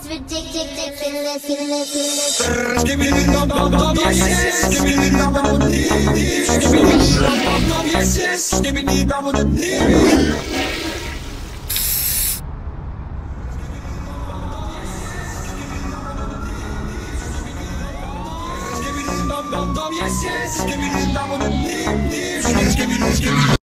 ridiculous. Give me the bum, yes, give me the bum, give me the bum, yes, give me the bum, yes, give me the bum,